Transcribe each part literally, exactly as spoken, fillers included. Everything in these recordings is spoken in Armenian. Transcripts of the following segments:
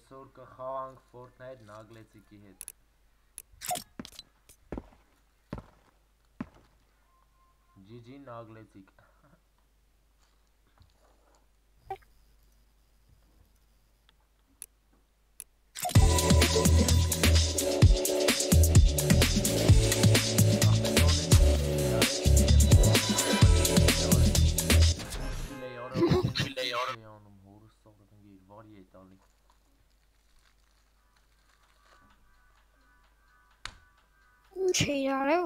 այսօր կխաղանք Fortnite Nagletsiki հետ։ G G Nagletsik։ Չի արել։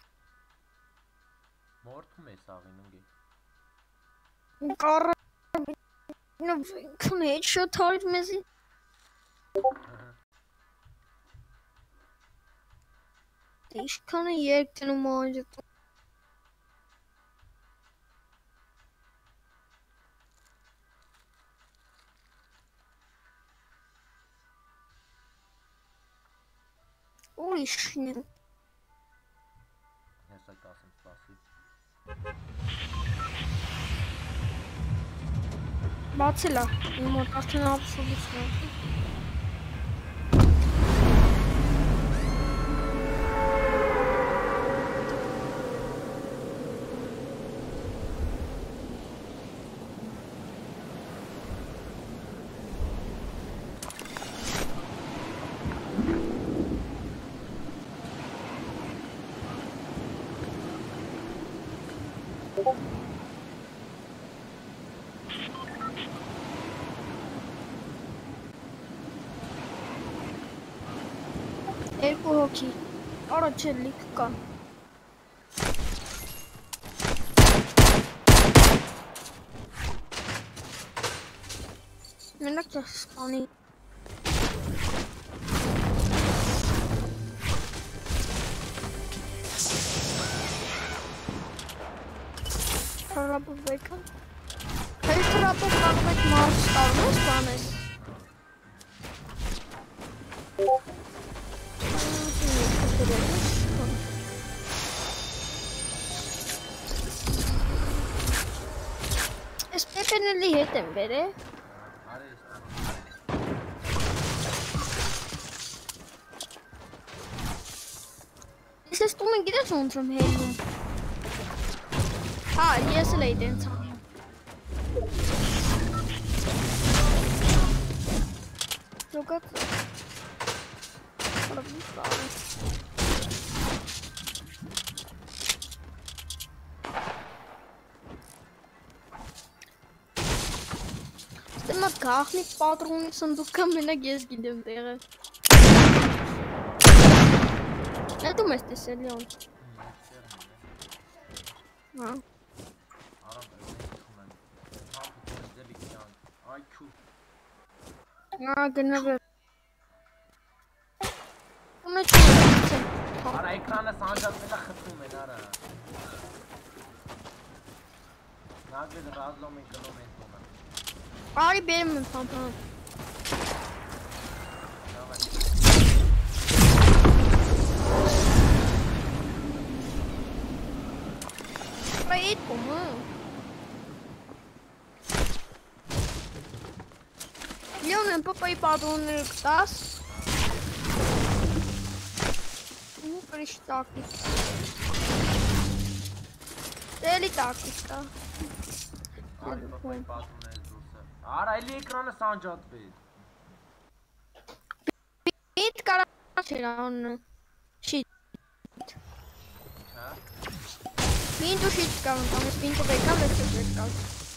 Մորթում է սաղին ընկե։ Կարը քուն headshot արիր մեզի։ Ինչքան է երկնում անջտ։ Ուրիշն է։ Հեսա կասեմ սպասի։ Բացել է, իմ մոտ արդեն absolutն է։ Երկու հոգի, առաջ է լիք կան։ Մենակ չես կանի։ Հրապով վեկան։ Հերի հրապով կարող եք մարդ ստարում ես բանես։ Ես պեպենելի հետ եմ բեր է։ Ես ես տում են գիտես ոնցրում հելնում։ Հա, ես էլ էի դենց անում։ Զոգաց։ Հրավի պարը։ Ստեմա գաղնիկ պատրունի սնդուկը մենակ ես գիտեմ տեղը։ Հետում ես տեսել յոն։ Հա։ Հա, գնավեր։ Ունը չու։ Արա էկրանը սանջատվել է խթում են արա։ Նագլետ ռազլոմ են կլոմ են տոնը։ Արի բերեմ եմ պամպան։ Արա էդ կոմը։ Լեոն եմ պապայի պատրոնները կտաս։ Ու կրիշ տակից։ Դելի տակից տա։ Արի պապայի պատրոները դուրսը։ Արա էլի էկրանը սանջատվել։ Պիտ կարա չեր անունը։ Շիտ։ Հա։ Պինտ ու շիտ կան, կամ ես պինտը վեկալ, ես ես վեկալ։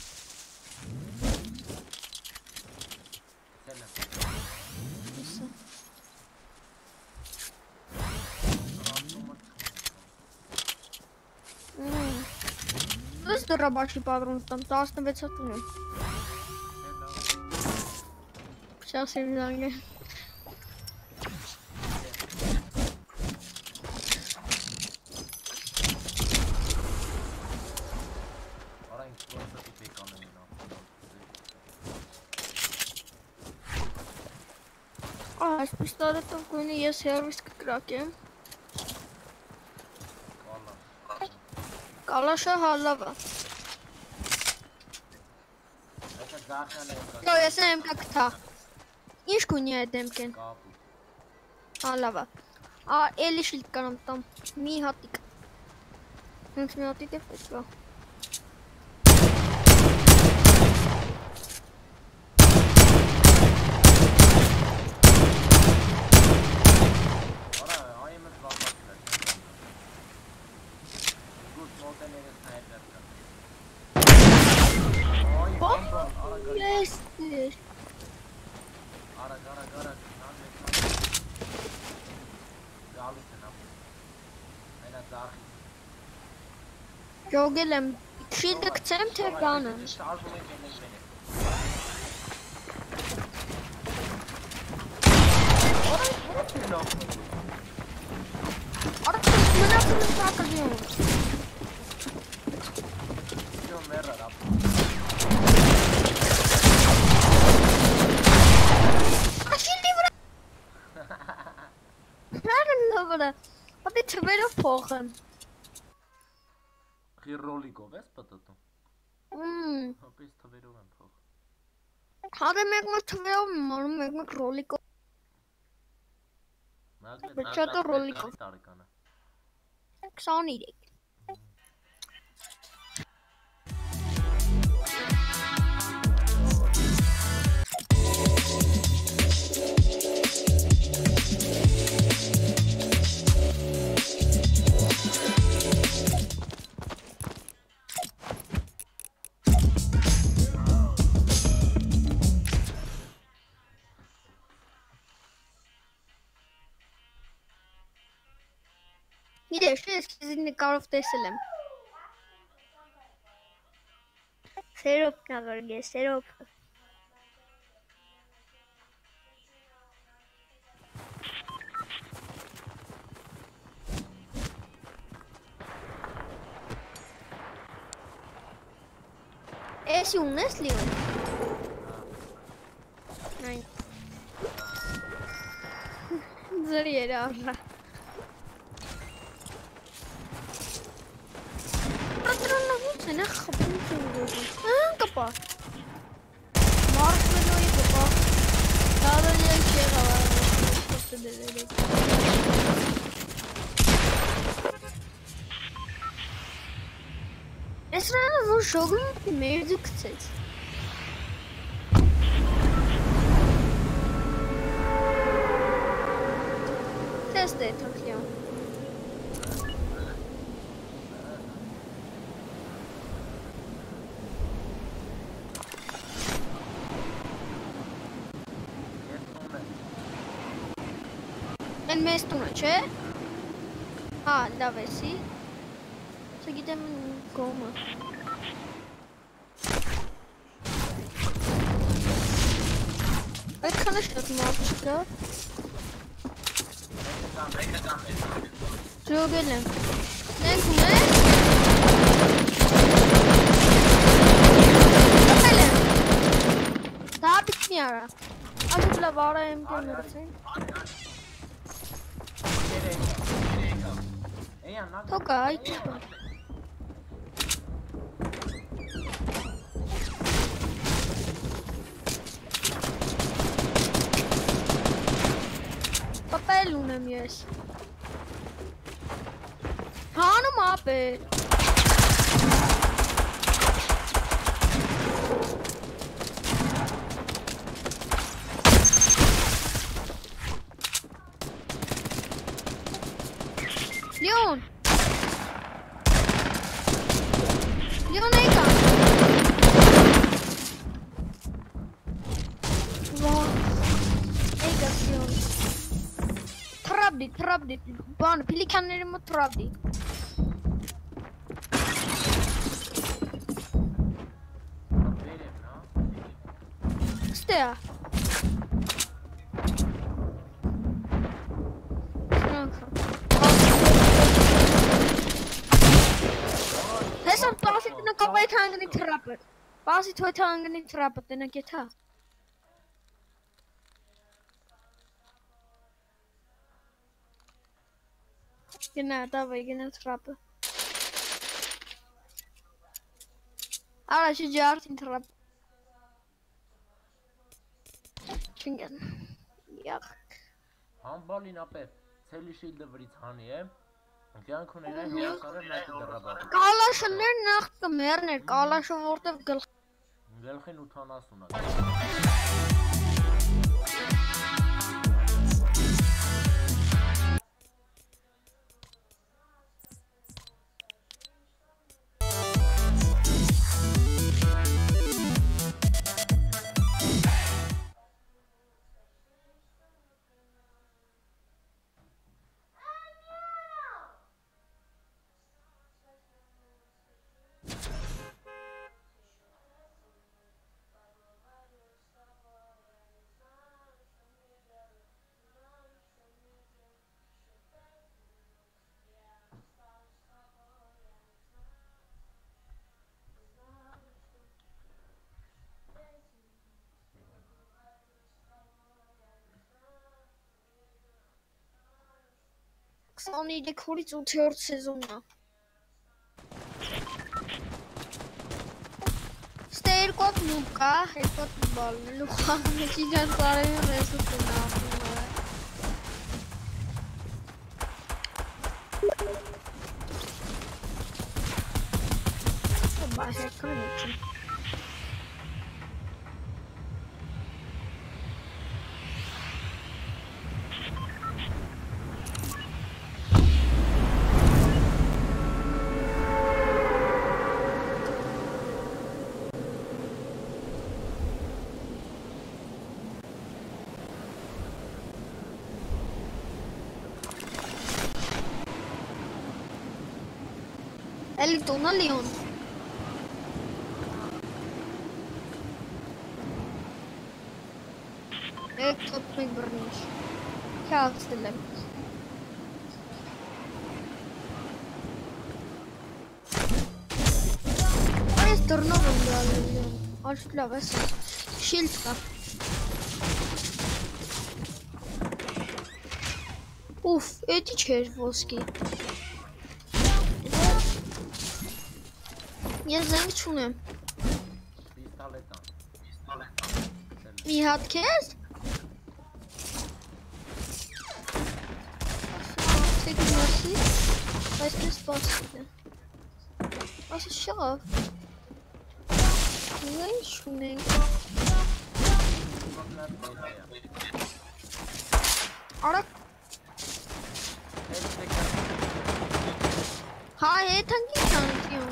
Ես դրաբաշի պատրոն տամ, տասնվեց հատուն եմ։ Сейчас им զանգեմ։ Արա ինձ պրոսը տիպեկ անեմ են ապրոն։ Այս պիստարետով գույնի ես հերվիս կկրակեմ։ Կալաշը հալավա։ Yo, ես եմ կակթա։ Ինչ կունի այդ դեմքեն։ Կապուտ։ Ա լավ է։ Ա էլի շիլդ կանամ տամ։ Մի հատիկ։ Հենց մի հատիկ է պետք է։ Արա, այ եմ զբաղված էր։ Գուտ մոտեները սնայպեր կա։ Այ բան, արա գար։ Ես։ Արա գարա գարա նան մեկ։ Գալիս են ապա։ Այնա ծարխի։ Ջոգել եմ։ Շիլդը գցեմ թե կանեմ։ Շարժում եք ելեք մենեք։ Արա, որը չնավ։ Արա մնացել եմ սակրդիում։ Yo merda rap. Շիլդի վրա։ Հերն վրա։ Պատի թվերով փոխեմ։ Ռոլիկով ես պատտում։ Մմ։ Հապես թվերով եմ փող։ Հարը մեկ-մեկ թվերով մնում մեկ-մեկ ռոլիկով։ Բջջատը ռոլիկով։ Տարեկան է։ քսանուերեք։ Գիտես, ես քեզին նկարով տեսել եմ։ Սերոպ նավարգես, սերոպ։ Էսի ունես լիոն։ Այն։ Ձեր երը առա։ Նա խփում է։ Ահա կապա։ Մարշմելոյի կապա։ Դարալի չեղավ այստեղ դերերը։ Էսրանը որ շոգում մերձու գցեց։ Տեստ է թոքլիա։ Են մեզ տունը, չէ։ Հա, լավ էսի։ Սա գիտեմ գոմը։ Այդքանը շատ մարդ չկա։ Ջոգել եմ։ Նենք ունես։ Կպել եմ։ Դա բիտ մի արա։ Աշուտ լավ արա եմ կենրցեն։ Թոկա, այդ չկա։ Պապել ունեմ ես։ Հանում ապել։ Լիոն։ Լիոն եկա։ Վա։ Եկա Լիոն։ Թրաբդի, թրաբդի, բան, պիլիկանների մոտ թրաբդի։ Ստեա։ Հեսան պասի տնա կավայթ հանգնի թրապը։ Պասի թոյթ հանգնի թրապը, տնա կեթա։ Գնա, դավայ, գնա թրապը։ Արա, չի ջարդին թրապը։ Չինգան։ Յակ։ Համբալին ապե, ցելի շիլդը վրից հանի է, կյանք ուներ այն հորասարը մեկը դրաբաղ։ Կալաշներ նախ կմերներ, կալաշը որտև գլխ։ Գլխին ութանասուն է։ քսանուերեք օրից ութերորդ սեզոնն է։ Ստե երկու հատ նուբ կա, երկու հատ բալն ու խաղում է ճիջան ծարևին ռեսուրսը նախում է։ Բայց այդքան է չի։ Էլի տոնա Լիոն։ Եկ տոտ մեկ բրնիշ։ Կյաղցել եմ։ Այս դրնով եմ գալել Լիոն։ Աշտ լավ ես։ Շիլդ կա։ Ուվ, էդի չեր ոսկի։ Ես զենք չունեմ։ Մի հատ քեզ։ Ասեք մասի, բայց քեզ սպասել է։ Ասը շավ։ Ինչ ունենք։ Արակ։ Հա, հետան կի չանտիոն։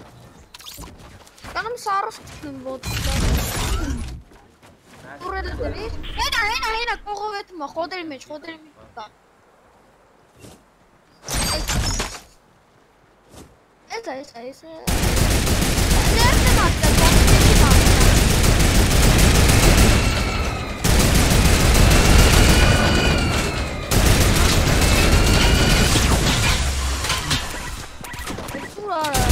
Կանամ սարս կտնում ոտքա։ Ուրել է դրիր։ Հենա, հենա, հենա, կողով էտում է, խոդերի մեջ, խոդերի մեջ տա։ Էսա, էսա, էսա։ Ներն եմ ատկալ, բանքեში բանքա։ Ուր արա։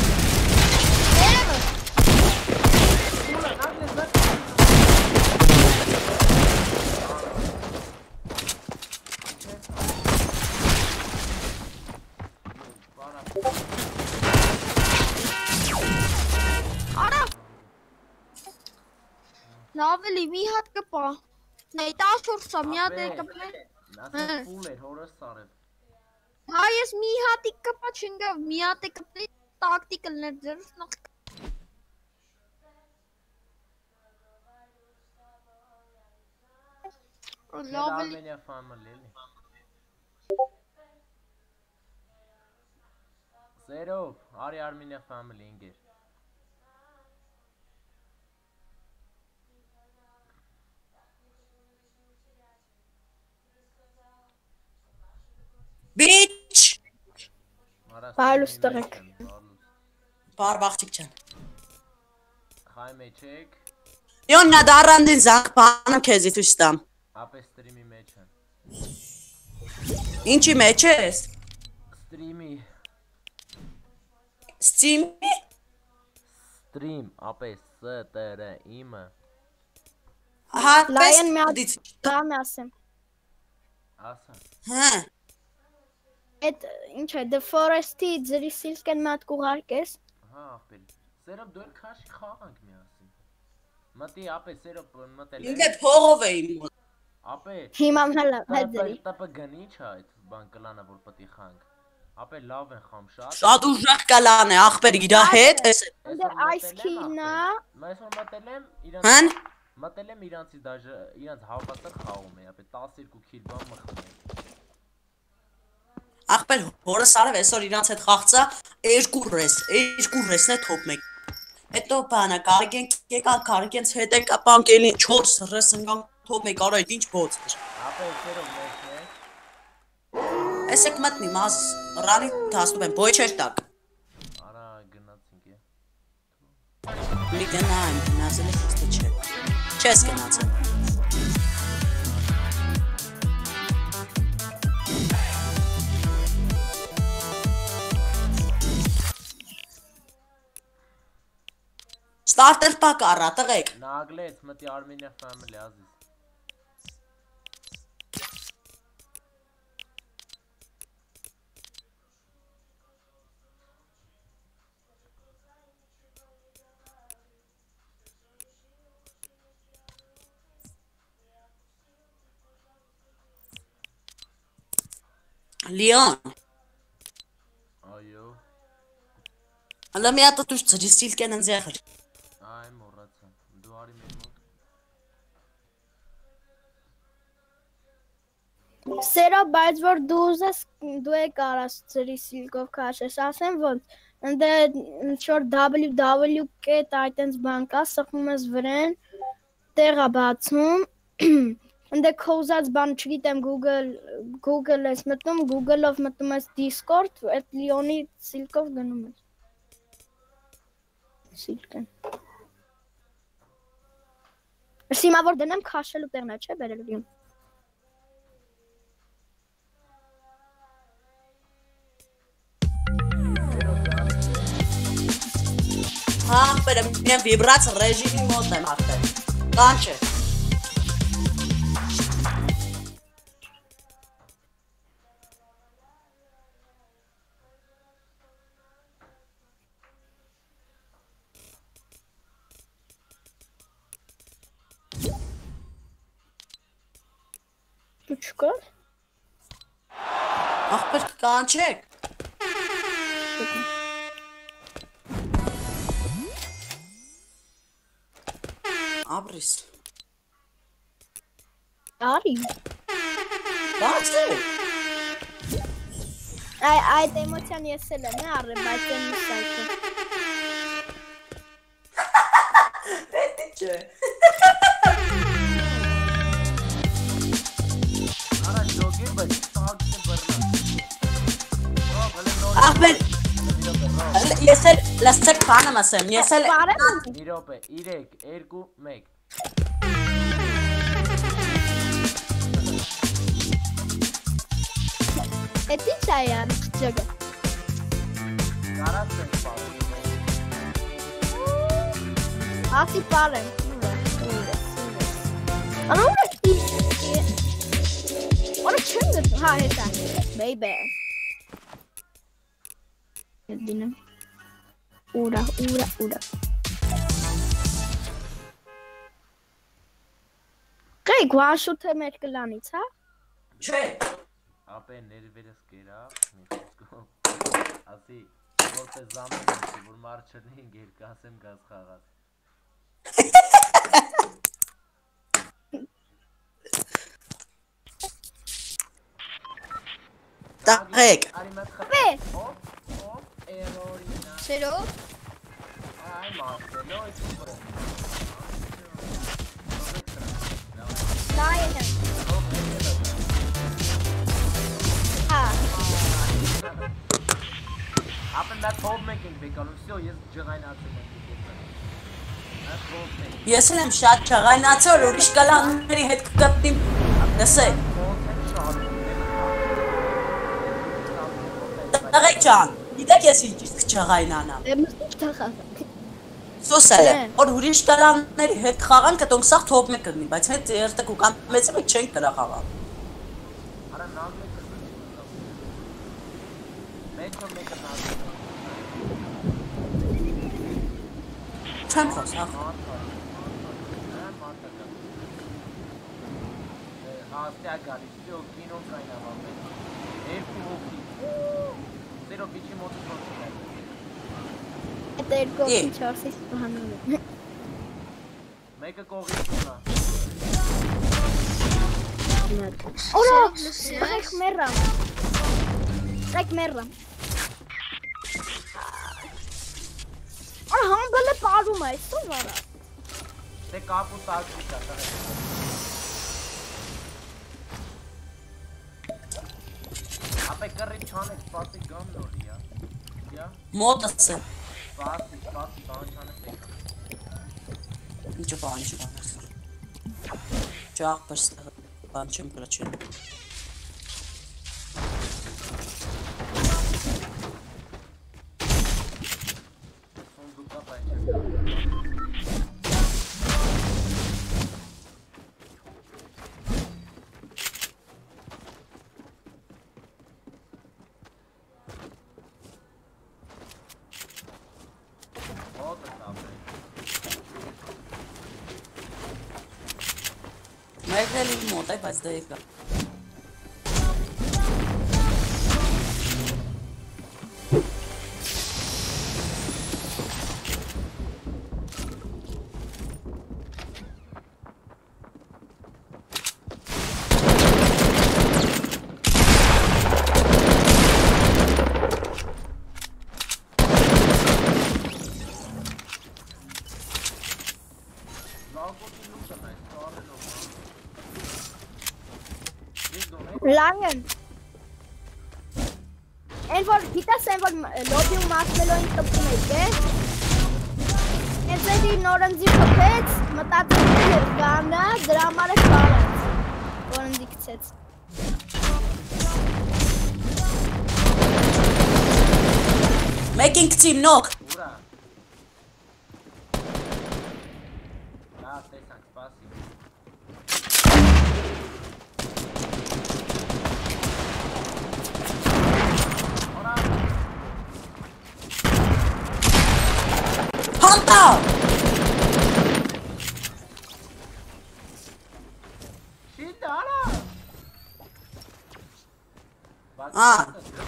Լավելի մի հատ կպա, նայ տասորսա մի հատ է կպել։ Նասը պուլ էր հորս սարև։ Հա ես մի հատի կպա չնգավ, մի հատ է կպել տակտիկլներ ձերս նախ։ Լավելի։ Armenia family էլի։ Zerov, արի Armenia family ինգեր։ Bitch! Բարլուս տղեք։ Բարվ աղջիկ չան։ Խայ մեջ եք։ Իոն նա դարանդին զանգ բանեմ քեզի թույս տամ։ Ապե ստրիմի մեջ են։ Ինչի մեջ ես։ Ստրիմի։ Steam-ի։ Stream, ապե ս տ ր իմը։ Հա, Լայեն մի դից։ հատ բան ասեմ։ Ասա։ Հա։ Այդ ինչ է, The Forest-ի ձրի սիլկեն մի հատ կուղարկես։ Հա, ապել։ Սերոբ դու էլ քաշի խաղանք միասին։ Մտի ապե սերոբ մտել։ Ինձ է փողով էի մոտ։ Ապե Հիմա հələ հետերի։ տպը գնի չէ այդ բան կլանը որ պետք է խանք։ Ապե լավ են խամ շատ։ Շատ ուժեղ կլան է, ախպեր իրա հետ, էս Դե այս քինա։ Ես որ մտել եմ իրանց հան մտել եմ իրանցի դաժե իրանց հավասար խաղում է, ապե տասներկու քիլ բան մխնում։ ախպեր հորս արև այսօր իրանց հետ խաղցա երկու ռես, երկու ռեսն է թոփ մեկ։ Հետո բանա կարիգեն եկա կարիգենց հետ եկա բանկելի չորս ռես ընկան թոփ մեկ արա այդ ինչ բոց էր։ Ապե երբ մեկն է։ Էս եք մտնի մազ ռանի դասնում եմ բոյ չէր տակ։ Արա գնացինք է։ Մի գնայինք գնացել եք իստը չէ։ Չես գնացել։ Starter pack առա տղեկ։ Նագլեց մտի Armenia family ազիս։ Լիոն։ Այո։ Հələ մի հատ դու ծրիսիլկեն ընձեղր։ Այ մոռացա։ Դու արի մեր մոտ։ Սերա բայց որ դու ուզես դու եք արած ծրի սիլկով քաշես, ասեմ ոնց։ Ընդ շոր W W կետ այտենց բան կա, սխում ես վրան, տեղա բացում։ Ընդ քո ուզած բան չգիտեմ Google Google ես մտնում, Google-ով մտնում ես Discord, այդ Լիոնի սիլկով գնում ես։ Սիլկեն։ Սիմա որ դնեմ քաշելու տեղն է, չէ՞ բերելու Լիոն։ Հա, բերեմ միան վիբրաց ռեժիմի մոտ եմ արդեն։ Կան չէ։ Դու չկար։ Ախպեր կանչեք։ Ապրիս։ Արի։ Բացե։ Այ այդ էմոցիան ես էլ եմ առել, բայց եմ միսայքը։ Պետք չէ։ Արա ջոգի բայց տակը բռնա։ Ախպեր ես էլ լսեք բանը ասեմ, ես էլ Մի րոպե, երեք, երկու, մեկ։ Էդ ինչ է յան ջոգը։ Կարած ենք պարում։ Ասի պարեմ։ Անա ուր է։ Օր չեմ գտնում, հա հետա։ Baby։ Դինեմ։ Ուրա, ուրա, ուրա։ Կայ գուաշութե մեր կլանից, հա։ չէ։ Ապե ներվերս կերա, մի խոսքով։ Ասի, որպես զամեն եմ, որ մարդ չրնի գերկ ասեմ գազ խաղած։ Տղեկ։ Արի մետ խփ։ Ո՞վ։ Ո՞վ, ո՞վ, էրորինա։ Սերո։ Այ մարտելո, այս ուպրը։ Լայն եմ։ Հա։ Ապե նա թոփ մեկ ենք բեկանում, всё, ես ջղայնացել եմ դիպը։ Նա թոփ մեկ։ Ես էլ եմ շատ չաղայնացել, ուրիշ կլանների հետ կգտնիմ։ Լսեք։ Տղեկ ջան, գիտեք ես ինչ չաղայնանամ։ Եմ ստախած։ Սոսել է, որ ուրիշ կլանների հետ խաղան կտոնք սաղ թոփ մեկ կգնի, բայց հետ երտը կուկան մեծը մեկ չենք դրա խաղալ։ Արա նագլը կսնի։ Մեկ որ մեկը նագլը։ Չեմ խոս, հա։ Աստիա գալիս, всё, կինոն կայնավ ամեն։ Երկու հոգի։ Սերո պիչի մոտը փորձի կայ։ Այդ երկու հոգի չորսից բանում է։ Մեկը կողից ունա։ Օրա, եք մեռամ։ Եք մեռամ։ Արա համբելը պարում է, սով արա։ Դե կապու տակվի կա, տղե։ Ապե կռի չանեք, սպասի գամ նորի, յա։ Յա։ Մոտս է։ Սպասի, սպասի, բան չանեք եկա։ Ինչը բան, ինչը բան ես։ Ճաղ պրստեղ, բան չեմ կրաչեն։ Սոնդուկա պայն չեմ։ Մեկն էլ իմ մոտ է, բայց դա եկա։ Langen. En voor gita's en voor lobby om marshmallow in te maken. En ze die Noranzi puppets, maar dat is hier gaande, drama is balance. Waarom die het zet? Making team knock. Ura. Da, stai spasi. Hunter! Shindara! Ah.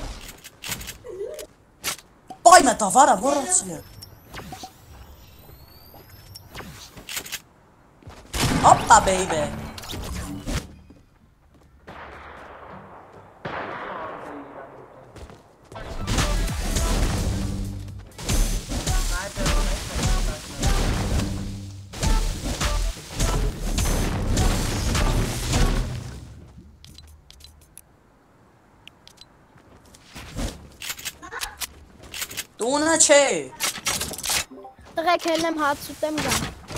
Poi me tavara, borrația. Hoppa, baby. Տունը չէ։ Տղեկ հելնեմ հաց ուտեմ գամ։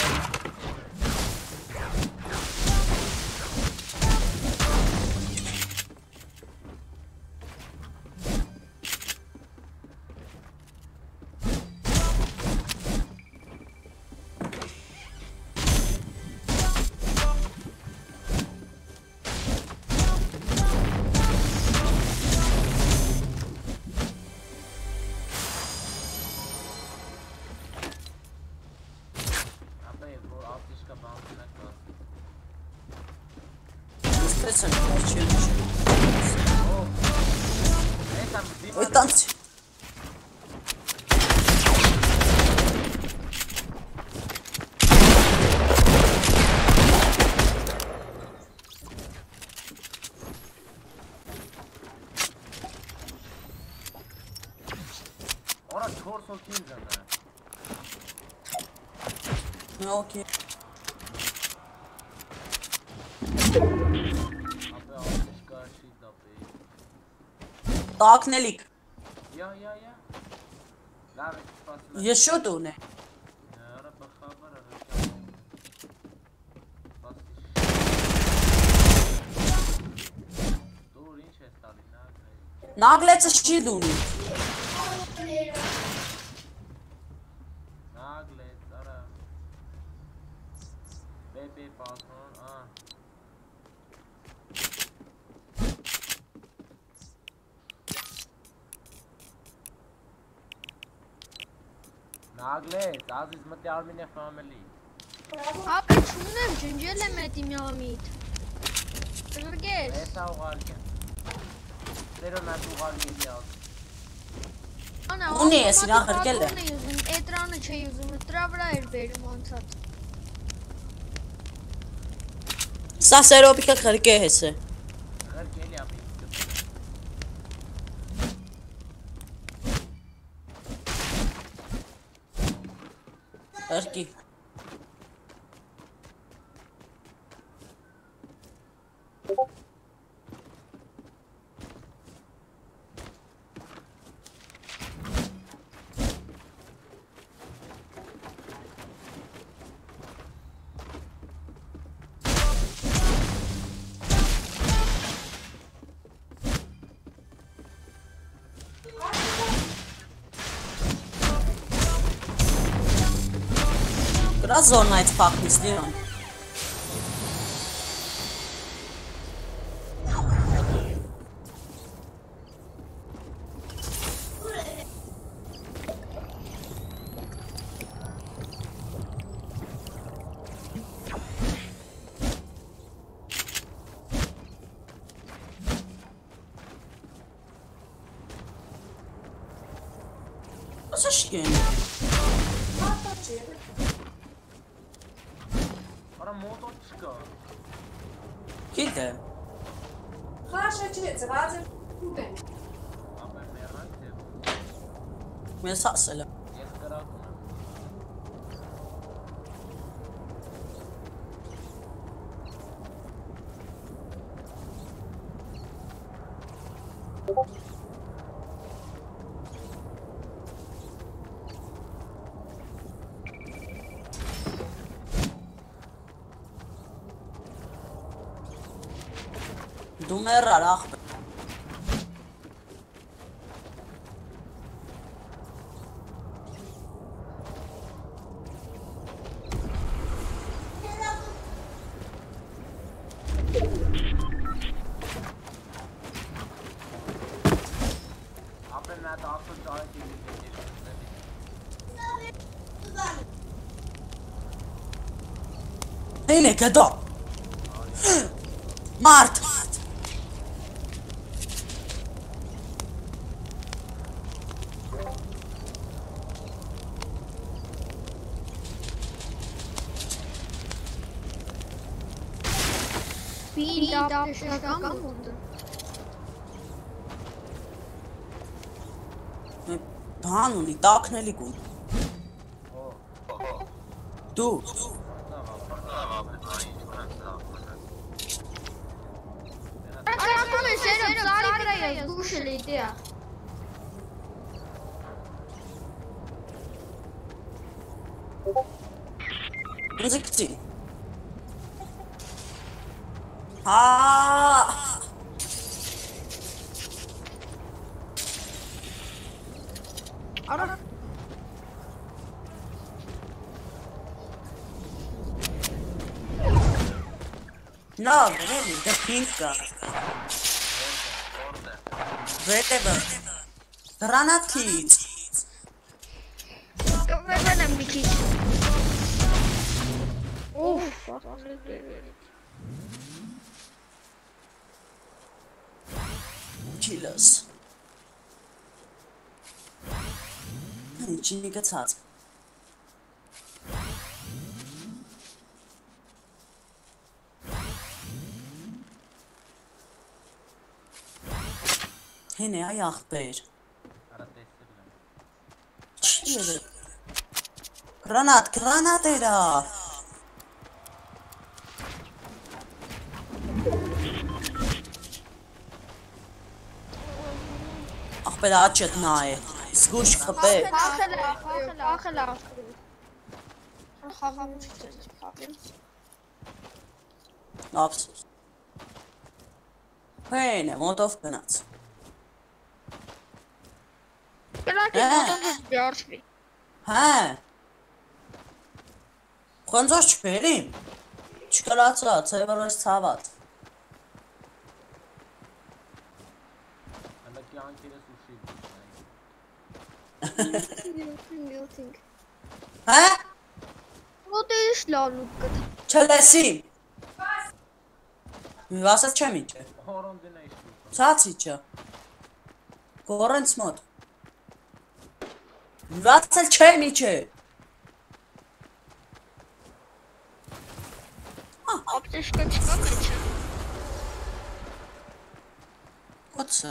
Ой, танцы. Ora torso kimden ha? Ne okey. Տակնելիք։ Յա, յա, յա։ Լավ է, սպասում։ Ես շուտ ունե։ Արա բխաբարա։ Դուր ինչ ես տալի նագլեց։ Նագլեցը չի դունի։ Նագլեց, արա։ Բեբե պատրոն, ա։ Նագլեց, ազիզ մտի Armenia family։ Ապա չունեմ, ջնջել եմ էդ իմյամիտ։ Տրգես։ Էսա ուղարկեմ։ Տերոն այդ ուղարկելի ալ։ Անա, Ունի ես իրան ղրկել է։ Ունի ուզում, էտրանը չի ուզում, դրա վրա էր բերում անցած։ Սա սերոպիկը խրկե հես է։ Ղրկելի ապի։ Ղրկի։ Կրա զոնայց պախնիս լիրոն։ Ոսա շկեն։ Արա մոտոտ չկա։ Գիտե։ Хорошо, չվեց, վազը ուտ են։ Ապա մեռանք թե Մեզ ասել է։ ես կրակում եմ։ Դու մեռար աղբեր։ Ապա նա տասը ճարեք Հին է գդո։ Մարդ։ Բին դապտեշական մոտը։ Բան ունի, տակնելի գուն։ Դու։ Ակրակում է սերում, ծարի վրա ես գուշել է դեա։ Ինձ կծի։ Haa. Ara. No, really, the pink guy. Whatever. Granat kids. Վերնեմ մի քիչ։ Ուֆ, Killers. Ինչի գցած։ Հենե այ ախպեր։ Արա տեսել եմ։ Չի է։ Granat, granat era. Ախպեր աչետ նա է։ Զգուշ խպե։ Փախել է, փախել է։ Խաղում չցած փախել։ Ափսոս։ Հենե, մոտով գնաց։ Կրակի մոտով դարձվի։ Հա։ Խոնձոց չբերիմ։ Չկրացած, էվրես ցաված։ Հələ կյանքերս ուշի։ Milting։ Հա։ Ո՞տես լալու կդ։ Չլեսիմ։ Vasat չեմ իջը։ Հորոնդին է իշտու։ Ցած իջը։ Գորենց մոտ։ Vasat չեմ իջը։ Ապտեշկա չկա մեջը։ Ոցա։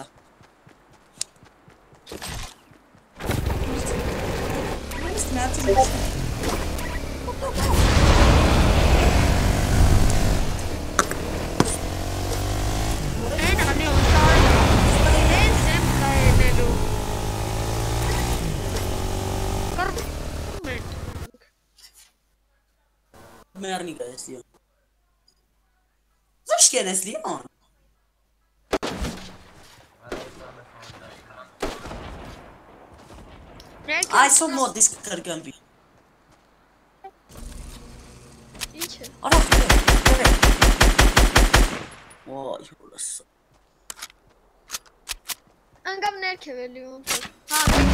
Այն անի ոնտար։ Են եմ կայենելու։ Կարում են։ Մերնի գայս լիոն։ Զաշկեն ես լիոն։ Այսօր մոտ դիսկ կրգնվի։ Ինչ է։ Արա, դե։ Ոայ, հոլս։ Անգամ ներքև էլի ոնտար։ Հա,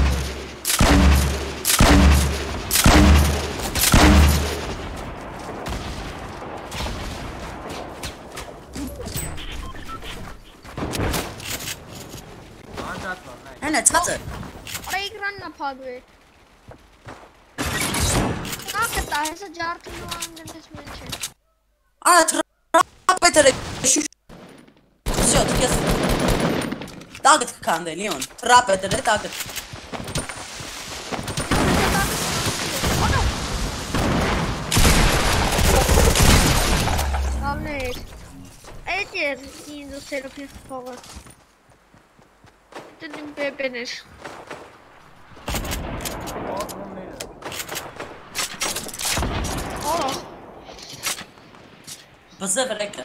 Հենա ցածը։ Արա էկրանն է փակվել։ Կա կտա, հեսա ջարդն ու անգնես մեջ է։ Արա տրապետերը շուշ։ Всё, ты ես։ Տագտ կքանդե լիոն։ Տրապետերը տագտ։ Ալներ։ Այդ էր ինձ սերոպի խողը։ Տնին բեբեն էր։ Արա։ Բզը վրեկը։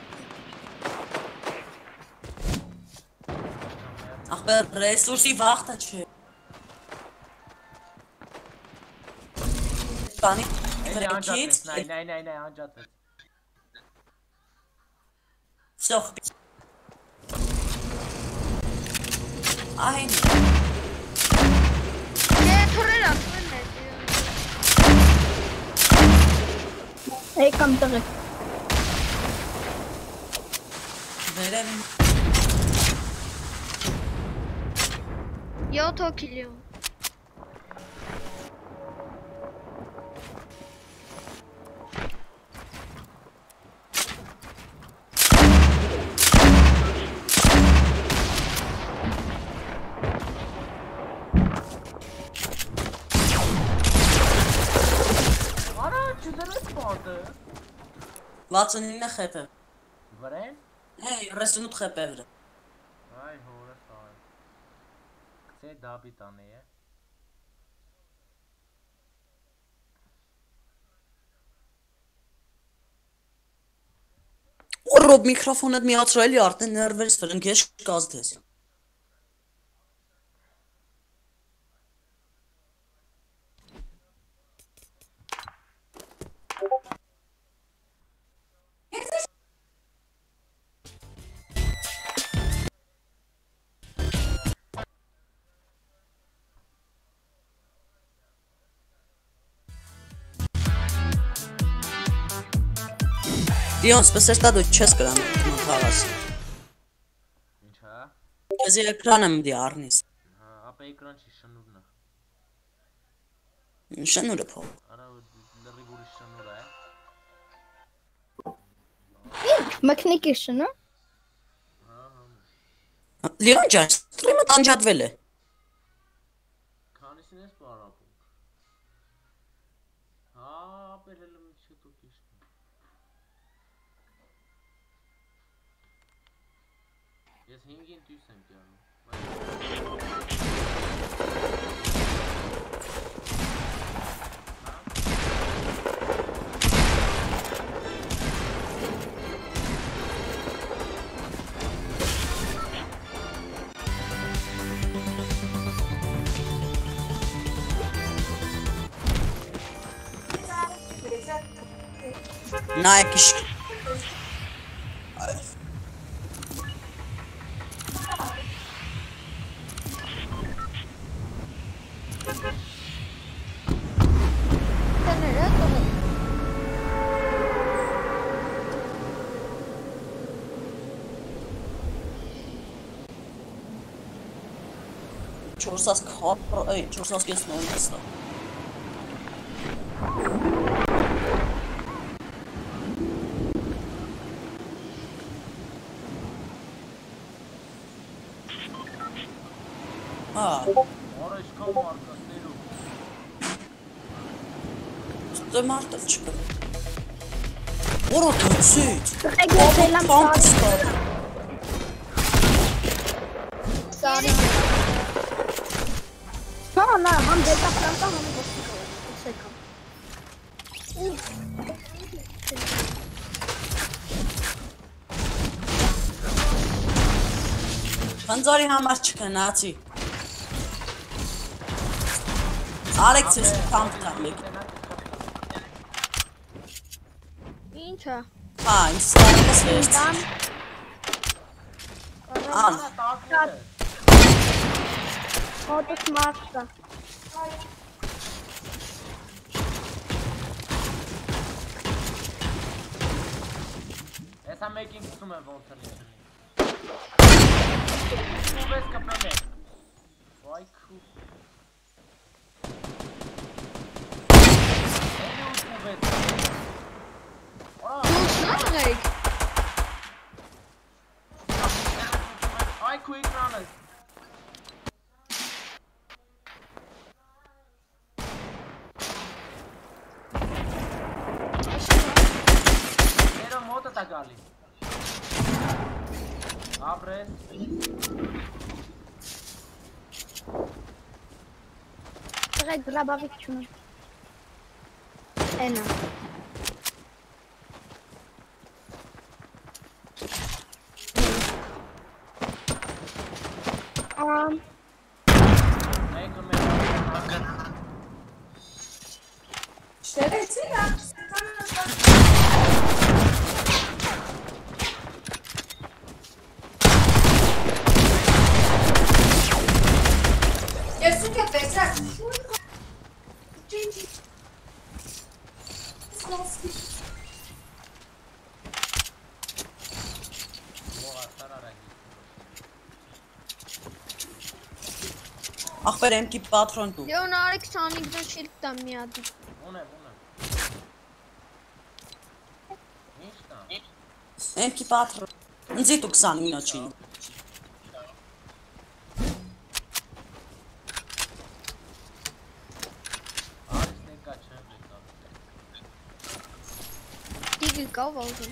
Ախպեր ռեսուրսի վաղթը չէ։ Բանի Էլի անջատվեց, վրեկից։ նայ, նայ, նայ, նայ, անջատվեց։ Սող։ Այն։ Դե թորեր ասում են Եկամ տղեկ։ Վերեմ։ յոթ հոգի լիոն։ Արա, չդրես պարտը։ վաթսունինը խեպ է։ Վրեն։ Հեյ, ռեսունութ խեպ է վրը։ Այ հորը սայ։ Կցե դաբի տանի է։ Ռոբ միկրոֆոնդ միացրել էլի արդեն ներվերս վրընկեշ կազդես։ Դիոն, սպեսեր տա դու չես կրանում մոթաղաս։ Ինչ հա։ Կեզի էկրան եմ դի առնիս։ Հա, ապա էկրան չի շնուրն է։ Շնուրը փող։ Արա լրի գուրի շնուր է։ Մկնիկի շնո։ Հա, հա։ Լիոն ջան, ստրիմը տանջատվել է։ Քանիսին ես պարապում։ Հա, ապել եմ չետո կիշտ։ Ես հինգին տույս եմ կյանում։ Նա եկիշ։ Տները տղեկ։ չորսած քառ, այ չորսած կեսնորն է։ Ա, Որոշ կամ արկածներով։ դե մարդը չկա։ Որո դուցից։ Եք ելամ Պամպստոր։ Sorry. No, no, हम delta planta हम उसको Հանձարի համար չկնացի։ Արեք ցես պամպ տալեք։ Ինչա։ Հա, ինձ սարքես։ Там Ան, вот смарта. Եսա մեկին գցում եմ ոնց է լինի։ Ու վես կպել է։ Վայ քու։ Էլի ու վես։ Նայեք։ Այ քու էկրանը։ Ero մոտը տա գալիս։ Ապրես։ Եք դրաբավիկ չունեմ։ Էնա։ Ամ Մեկը մեկը։ Շերեցի լա։ Ես ու կետ տեսակ։ Ջինջի։ Սլոսկի։ Ողա տարարագի։ ախպեր եմքի պատրոն դու։ Լեոն արեք քսանինը շիլդ տամ մի հատ։ Ունեմ, ունեմ։ Ինչ տա։ Եմքի պատրոն։ Ինձի դու քսանինը չի։ Արից ներկա չեմ եկա։ Դիգը կավ ուզում։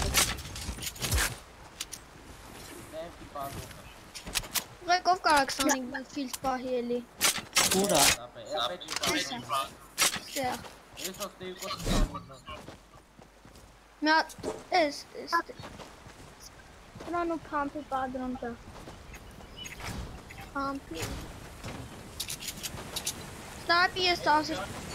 Դեմքի պատրոն։ Ղեկով կարա քսանինը շիլդ պահի էլի։ Ուրա։ Ապե, էպեջի պատրոն։ Դե։ Ես ոստի կոստանոն։ Մի հատ էս էս։ Տրոնու փամփի падրոն տա։ Համպի։ Ստապի ես տասը։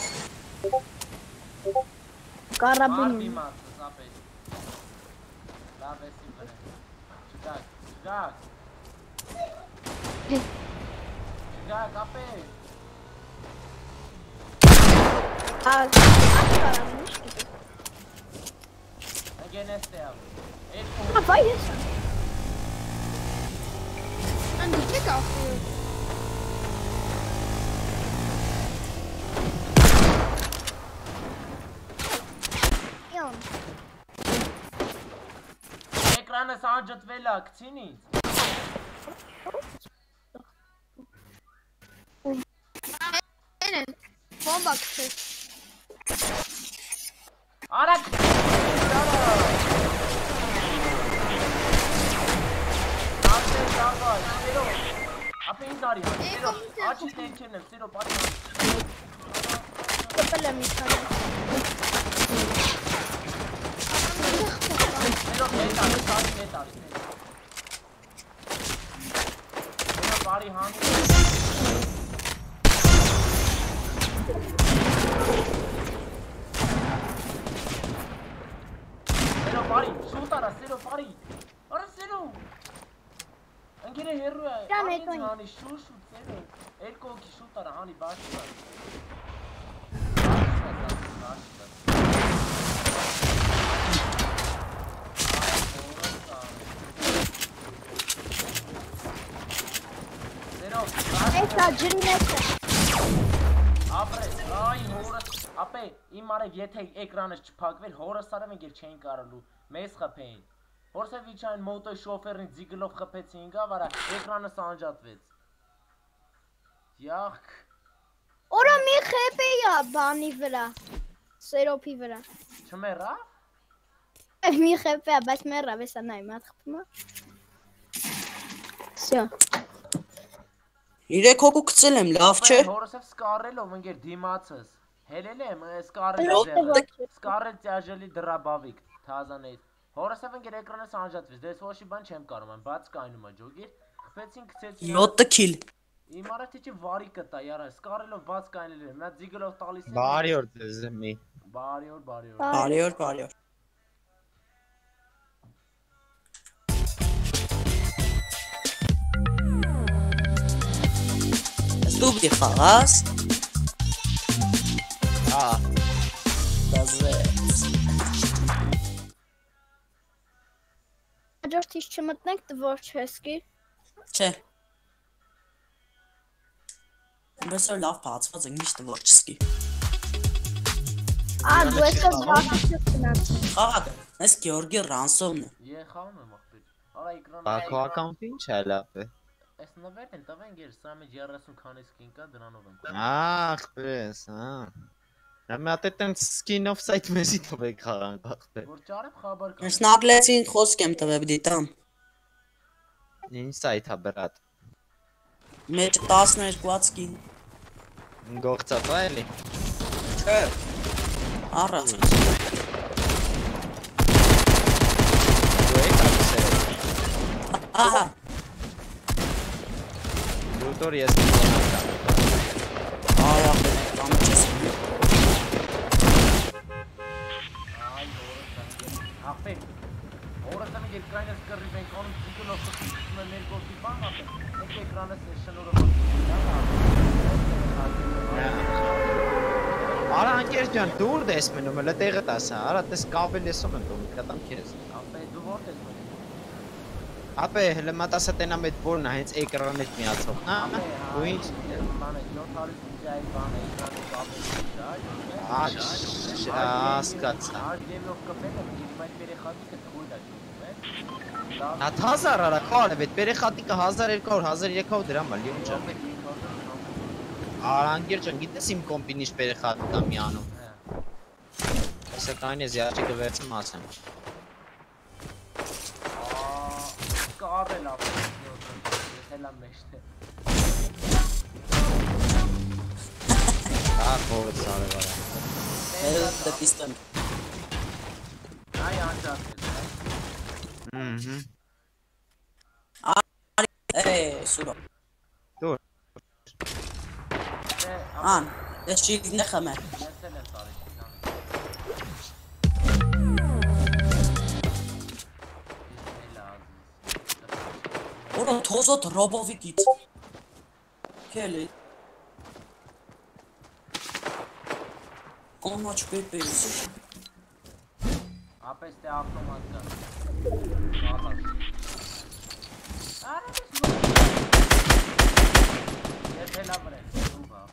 Կարաբին։ Արբի մասս, ապե։ Լավ եսի վրեն։ Չգակ, չգակ։ Չգակ, ապե։ Ա կարաբին։ Again, este out. Ա վայ ես։ Անդի չեք ապրել։ Յոն։ Էկրանը սանջտվել է, կցին ինձ։ Էն են, բոմբա քցես։ Արակ։ Ապե դավայ, սերո։ Ապե ինձ արի, սերո։ Աչից ներքեն եմ, սերո, պատի։ Կպել եմ իքանը։ Սերո, նետ արի, սարի, նետ արի։ Սերո, բարի հանի։ Սերո, բարի, շուտ արա, սերո, բարի։ Արա, սերո։ Ընգերը հերու է, Ճամ անից հետո հանի, շուտ, շուտ, սերո։ Երկու հոգի շուտ արա, հանի, բաշտա։ Սերո, Էսա ջրի մեջ է։ Ապրես, այ հորս, ապե, իմ արև եթե էկրանս չփակվեր, հորս արև ենք էլ չէին կարալու, մեզ խփեին։ Հորս է վիչային մոտոյ շոֆերին ձիգլով խփեցին գա, վարա, էկրանս անջատվեց։ Յախք։ Օրա մի խեպ էի բանի վրա, սերոպի վրա։ Չմերա։ Մի խեպ է, բայց մեռավ, էսա նայ, մատ խփում է։ Սյո։ Իրեք հոգու գցել եմ, լավ չէ։ Հորսև սկարելով ընկեր դիմացս։ Հելել եմ, սկարել ձեղը։ Սկարել ծյաժելի դրաբավիկ, թազանեից։ Հորսև ընկեր էկրանս անջատվեց, դες ոչի բան չեմ կարող, եմ բաց կայնում է ջոգիր։ Խփեցին, գցեցին։ յոթ քիլ։ Իմ արա թե չի վարի կտա, яра, սկարելով բաց կայնել եմ, նա ձիգլով տալիս եմ։ Բարի օր ձեզ մի։ Բարի օր, բարի օր։ Բարի օր, բարի օր։ Ստուբդի խաղաս։ Ա։ Դազես։ Աջորդից չմտնենք Դվորչեսկի։ Չէ։ Բեսոր լավ բացված ենք միշտ Դվորչեսկի։ Ա, դու ես բացած գնաց։ Խաղակը, ես Գեորգի Ռանսովն է։ Ես խաղում եմ ախպեր։ Արա էկրանը։ Բա քո ակաունտը ինչ է լավ է։ Այս նվերն տվեն գեր սա մեջ երեսուն քանի սկին կա դրանով եմ։ Ախ, պես, հա։ Նա մատ այդտեղ skin of site մեզի տվեք խաղանք ախպեր։ Որ ճարեմ խաբար կա։ Ես նագլեցին խոսք եմ տվებ դիտամ։ Ինչ site է բրատ։ Մեջ տասներկու սկին։ Գողցած է էլի։ Չէ։ Առած։ Դու եք ասել։ Ահա։ Դուտոր ես կողնամ։ Այա, կամ չես։ Այ ախպեր։ Օրը տանը երկրայնս կռի բենք անում ձիգլով խփում եմ մեր գործի բան ապե։ Այդ էկրանս շնորհը։ Արա անկեր ջան, դուր դես մնում, հələ տեղը տասա, արա տես կաբել եսում եմ դու, կտամ քեզ։ Ապե դու որտե՞ս մնում։ Ապե հələ մտասա տենամ այդ որն է, հենց էկրանն հետ միացող, հա։ Ու ինչ։ Բանը յոթ հարյուր դիջայ բանը էկրանը կապել է, Ա, հասկացա։ Ար դեմով կապել եմ, իմ այդ երեխատիկը թույլ է ճուտում է։ Հա հազար արա քար է, այդ երեխատիկը հազար երկու հարյուր, հազար երեք հարյուր դրամ է, լիոն ջան։ Արա անկեր ջան, գիտես իմ կոմպինի երեխատիկա միանում։ Այսա կային ես յաճիկը վերցեմ ասեմ։ Կարել ապել, ես հելա մեջտ է։ Ա, խորդ սարև արա։ Էլ դեպիստեմ։ Այ անջատվեց, Ըհը։ Է, սուրո։ Դուր։ Ան, ես շիլդն է խմել։ Ես էլ եմ տարի Որը թոզոտ ռոբովիկից։ Կելի։ Կոմաչ պեպերս։ Ապես տե ավտոմատ կա։ Արաբես ես հելա վրեն, դու բա։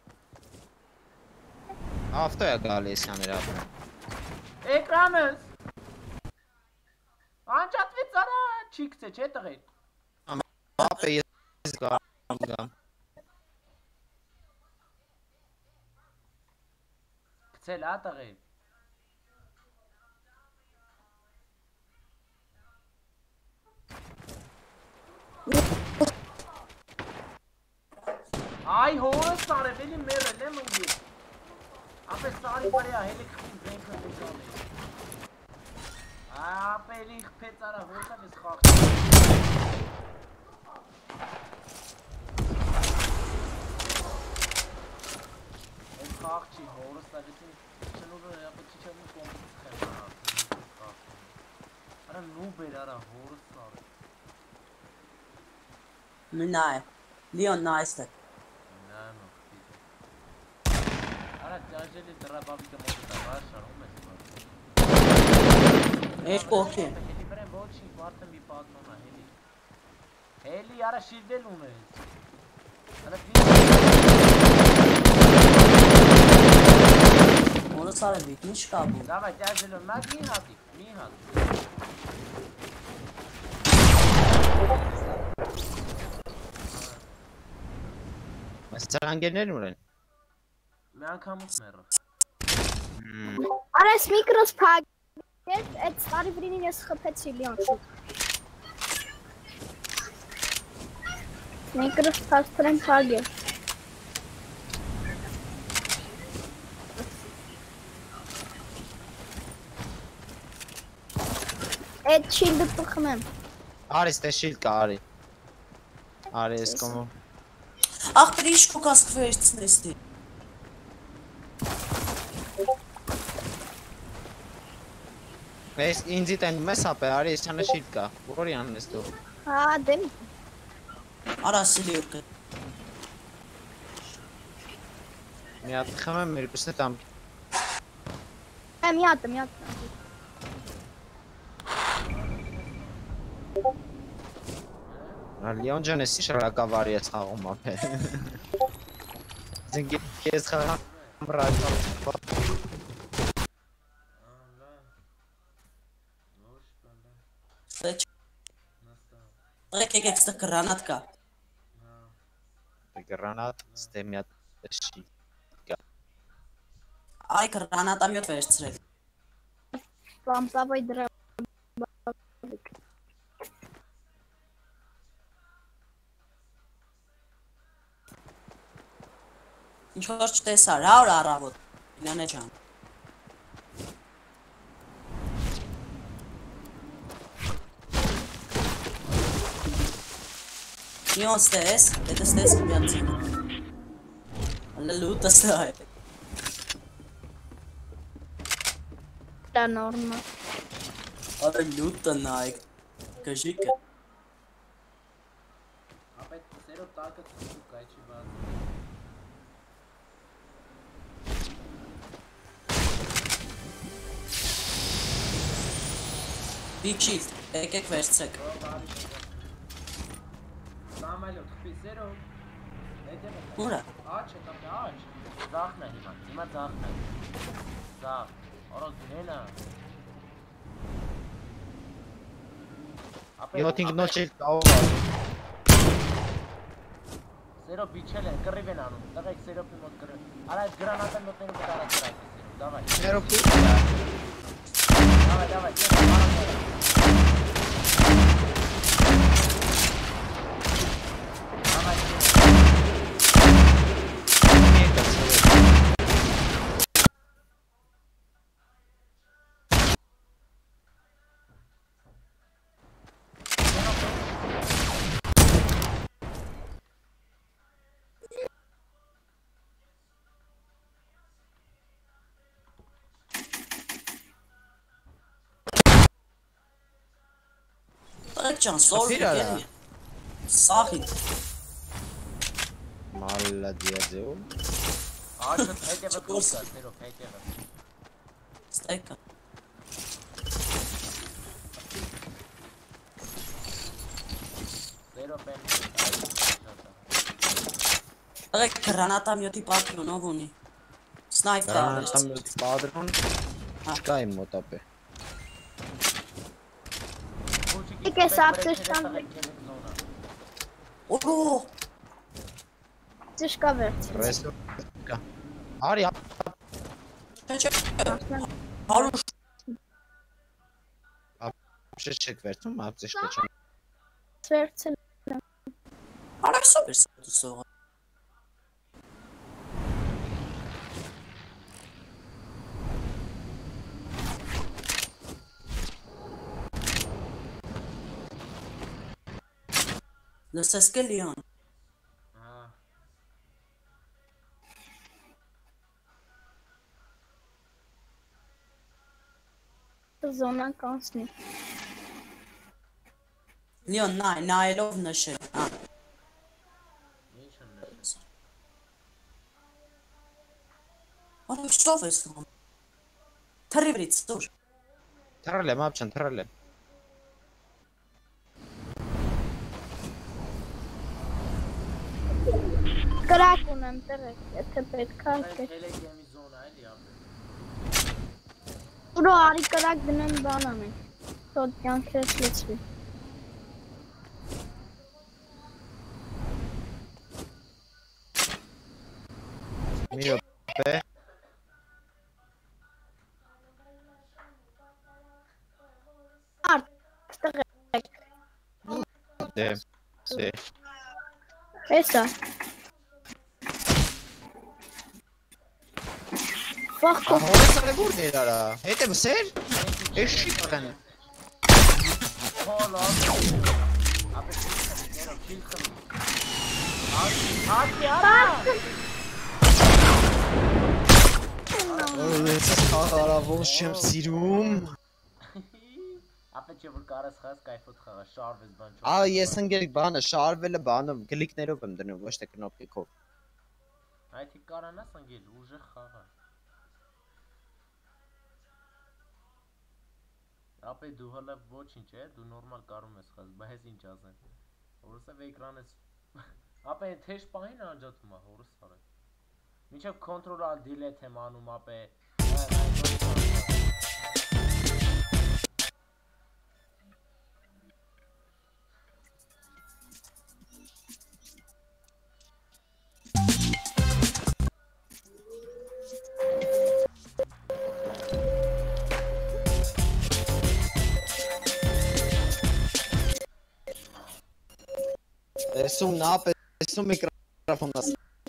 Ավտո է գալիս յաներ ապը։ Էկրանս։ Անջատվեց արա, չի կցե, չէ տղեր։ Ապը ես գամ գամ։ Կցել ա տղեր։ Այ հորս արև, էլի մերել եմ ընգիր։ Ապե սարի պրեա, հելի խպին զենքը դեկալ է։ Ապե էլի խպեց արա, հորսավ ես խաղ։ Ես խաղ չի, հորս տավեցին, չնուրը ապե չի չեմ ու կոմպից խեմ արա։ Արա նուբ էր արա, հորս արև։ Մնա է, լիոն նայստը։ Արա ճաժելի դրաբավիկը մոտը դա շարում ես բար։ Երկու օքի։ Հելի բրեն ոչինչ, վարդը մի պատմում է, հելի։ Հելի, արա շիլդել ունես։ Որս արևիկ, ինչ կաբու։ Դավայ, դարձելով մեկ մի հատիկ, մի հատ։ Այս ծրանգերներն ուր են։ Մի անգամ ուս մեռը։ Արա ես միկրոս փակ Ես այդ ստարի վրինին ես խպեցի լիոն շուտ։ Միկրոս փաստրեն փակ է։ Այդ շիլդը տխմեմ։ Արի ստե շիլդ կա, արի։ Արի ես կոմո։ Ախպեր ինչ կոկասկ վերցնեստի։ Ես ինձի տեն մեզ հապե, արի ես չանը շիլդ կա, որի անն ես դու։ Հա, դեմ։ Արա սիլի ուրկը։ Մի հատ խմեմ, մերկուսն է տամ։ Է, մի հատը, մի հատը։ Լիոն ջան, ես ի շրակավարի ես խաղում ապե։ Զինք ես խաղամ ռայտալ։ Սեչ։ Եք եք ստեղ գրանատ կա։ Գրանատ, ստե մի հատ շի։ Այ գրանատամյոտ վերցրել։ Պամպավայ դրա։ Ինչ որ չտեսար, հա որ առավոտ, Իլյանե ջան։ Իոն ստես, դետը ստես կմյացին։ Հալը լուտը ստա է։ Դա նորմա։ Արը լուտը նայք, կժիկը։ Ապետ սերով տակը ծուկ կայ չի բազ։ Big shield, եք եք վերցրեք։ Սամայլոտ, խպի սերով։ Ուրա։ Աչ է, տապ է աչ։ Ձախն է հիմա, հիմա ձախն է։ Ձախ, առոս դնենա։ Յոթինք նոչել կավ։ Սերով բիչել են, կռիվ են անում, տղեք սերովի մոտ կռիվ։ Արա այդ գրանատը մոտներում կարած կրակ է սերով, դավայ։ Սերով պի։ Դավայ, դավայ, սերով, մարասերը։ Դավայ, սերով։ Ջան, սորի գերի։ Սախի։ Մալադիաձեու։ Աչը հետևը կուսա, սերով հետևը։ Ստեկա։ Սերով են։ Եք գրանատամյոտի պատրոնով ունի։ Սնայպեր արվեց։ Գրանատամյոտ պատրոն չկա իմ մոտ ապե։ Եք ես ապսեշտան։ Օրո։ Ծիշկա վերց։ Ռեսո կա։ Արի Չէ։ Հարուշ։ ապշե չեք վերցում, ապսեշ կոչան։ Վերցել։ Արաքսով էր սոտուսողը։ Լսես կե լիոն։ Զոնան կանցնի։ Լիոն նայ, նայելով նշել։ Ա։ Ինչ են նշել։ Արաքսով ես նոմ։ Թրիվրից դուր։ Թռել եմ, ապչան, թռել եմ։ կրակ ունեմ տեղեք, եթե պետք է եկեք։ Թելեգրամի զոնա էլի ապե։ Ուրա արի կրակ դնեմ բան անենք։ Թոդ կյանքես լցվի։ Մի րոպե։ Արդ, տեղեք։ Դե, դե։ Էսա։ Վախ կո։ Հորս արևուրն էր արա։ Հետ եմ սեր։ Էս չի պաղեն։ Հոլ ապե։ Ապե քիլխը, քիլխը։ Ահի, արա։ Ես խաղարավոր չեմ սիրում։ Ապե չէ որ կարաս խաս կայֆոտ խաղա, շարվես բան չո։ Ա ես ընկեր բանը շարվելը բանը գլիկներով եմ դնում, ոչ թե կնոպիկով։ Այդի կարանաս ընկել ուժեղ խաղա։ Ապե դու հələ ոչինչ է, դու նորմալ կարում ես խաս, բայց ինչ ասեմ։ Որովհետեւ էկրանից ապե թեժ պահին անջատում է, հորս արա։ Մինչև control alt delete եմ անում ապե։ Էսում նա էսում միկրոֆոնը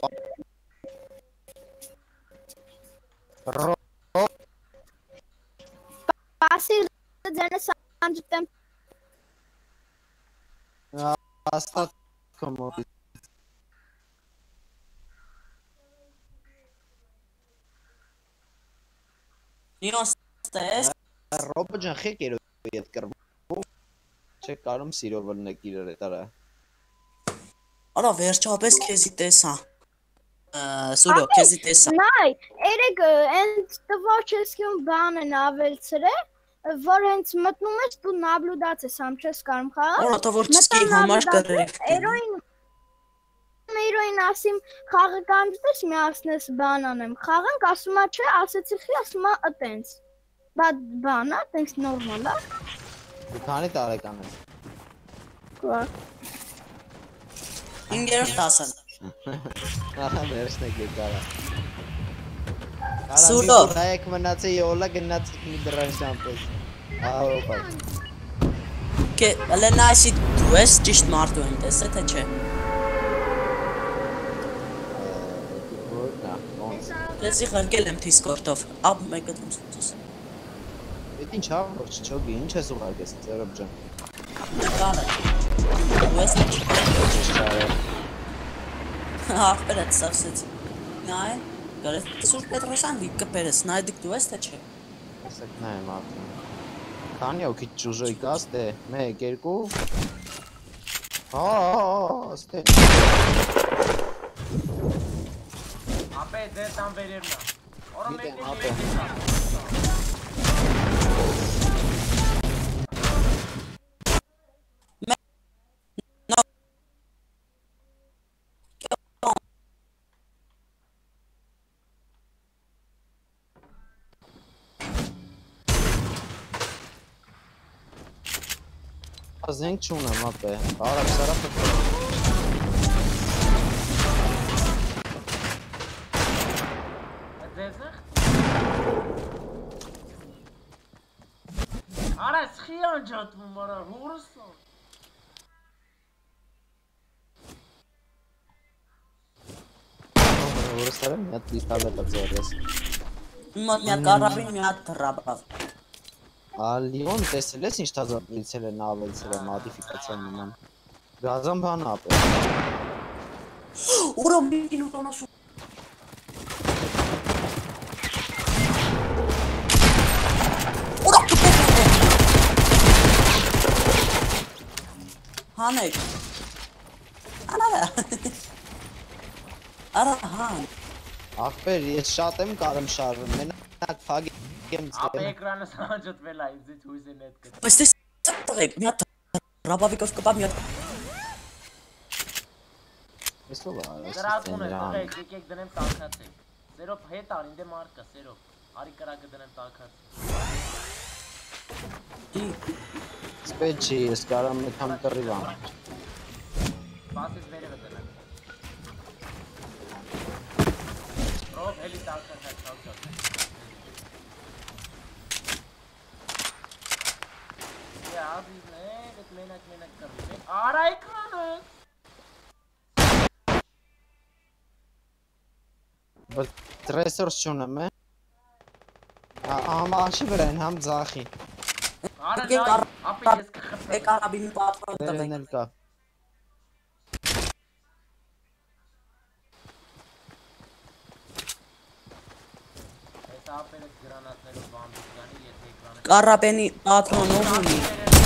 Պասի ձենը սանջտեմ։ Աստատ կոմոդի։ Նիոս տես։ Ռոբը ջան խեք էր ետ կրվում։ Չէ կարում սիրով լնեք իրար հետ արա։ Արա վերջապես քեզի տեսա։ Սուրո քեզի տեսա։ Նայ, երեք ընդ տվող չեսքյուն բան են ավելցրել, որ հենց մտնում ես դու նաբլուդաց ես համ չես կարում խաղալ։ Արա թող որ չսկի համար կրեք։ Էրոին Էրոին ասիմ խաղը կանջտես մի ասնես բան անեմ։ Խաղանք ասում է չէ, ասեցի խի ասում է ըտենց։ Բա բան է, տենց նորմալ է։ Դու քանի տարեկան ես։ Կա։ Ինգերով տասն։ Ահա վերջնեք եկարա։ Սուրո։ Դայեք մնացի յոլա գնացի մի դրան շամպես։ Ահա բա։ Կե լենասի դու ես ճիշտ մարդու են տեսե թե չէ։ Լեցի խրկել եմ Discord-ով, ապ մեկը դումսուս։ Էդ ինչ ա, ոչ չոգի, ինչ ես ուղարկես, ծերոբ ջան։ Կարը։ Դու ես ինչ։ Ախպեր էդ սավսեց։ Նայ, գարես Սուրբ Պետրոսյան վիկը պերես, նայ դիք դու ես թե չէ։ Ասեք նայ մարդը։ Քանի օքի ճուժոյ կաս դե, մեկ, երկու։ Հա, ստե։ Ապե դե տան վերևնա։ Օրա Գիտեմ, մեկն ապե։ Զենք չունեմ ապե, արապ սարապը Դեզնախ։ Արա սխի անջատվում արա, հորսո։ որստարը մի հատ պիստալետա ձորես։ Մոտ մի հատ կարաբին, մի հատ դրաբավ։ Ալիոն տեսել ես ինչ թազապրիցել է նավելցել է մադիֆիկացիան նման։ Գազան բան ապե։ Ուրա մի լուտոնասու։ Ուրա Հանեք։ Անարա։ Արա հան։ Ախպեր, ես շատ եմ կարեմ շարվում, մենակ փագի եմ Ապե ձեր։ էկրանը սանջատվել է, ինձից հույս է նետ կտ։ Բայց դες տղեկ, մի հատ ռաբավիկով կպա մի հատ։ Ես ով է, Կրակուն է, տղեկ, եկեք դնեմ տակացեք։ Սերով հետ ար, ինդ է մարկա, սերով։ Արի կրակը դնեմ տակացեք։ Սպետ չի, ես կարամ մեկ համ կռիվ ամ։ Բասես վերևը դնեմ։ Ռով հելի տակացեք, չալ չալ։ Է ազիզն է, էտ մենակ մենակ կռիվ է։ Արա էկրանը։ Ռեսուրս չունեմ է։ Համ աշի վրա են, համ ձախի։ Արա նայ, ապի ես կխպեմ։ Է կարաբինի պատրոն տվեք։ Վերեն էլ կա։ Ես ապերս գրանատներով բամբիկ կանի, եթե էկրանը։ Կարաբենի պատրոնով ունի։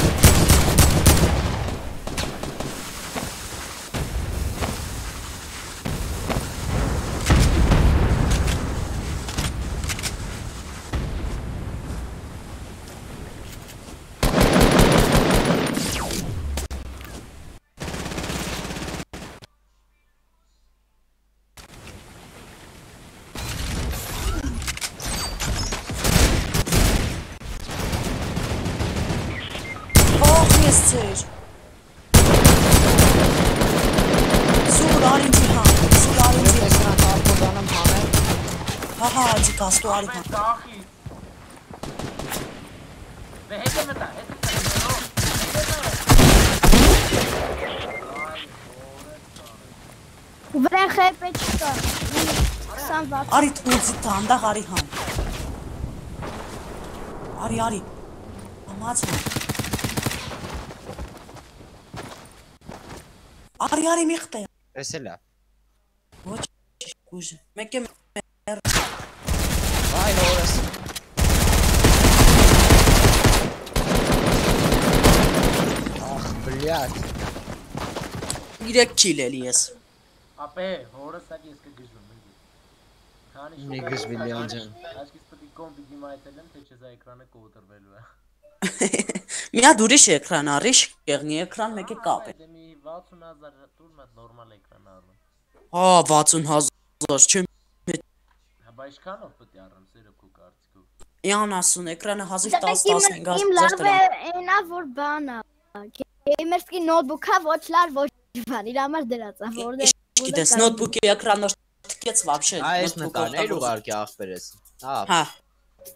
Սուր արինջի համ, սուր արինջի Էսրան կարպոդանեմ հանեմ։ հահա աջի կաստու արի համ։ Ծախի։ Բե հետը մտա, հետը մտա, Վրեն խեպ է չկա։ քսան վաթ։ Արի թունցի տանդաղ արի համ։ Արի, արի, համաց համ։ Արի, արի մի խտե։ Ես էլ է։ Ոչ, ուժ, մեկ է մեր։ Այ հորս։ Ախ, բլյատ։ Իրեք քիլ էլի ես։ Ապե, հորս այդ ես կգժում ինձ։ Քանի Մի գժվի Լեոն ջան։ Աչքիս պետք է կոմպի դիմայցել եմ, թե չեզ էկրանը կոտրվելու է։ Մի հատ ուրիշ էկրան առի, շեղնի էկրան մեկ է կապ է։ Դե մի վաթսուն հազար տուր մատ նորմալ էկրան առնեմ։ Հա, վաթսուն հազար, չեմ Հա, ինչքանով պետք է առնեմ սերը քո կարծիքով։ Իան ասուն էկրանը հազիվ Իմ տասը-տասնհինգ իմ հազար լավ տրամ։ էնա որ բանա։ Գեյմերսկի նոթբուքա ոչ լավ ոչ բան, իր համար դրած է, որտեղ Գիտես, նոթբուքի էկրանը թքեց вообще։ Այս նկարներ ուղարկի ախպերես։ Հա։ Հա։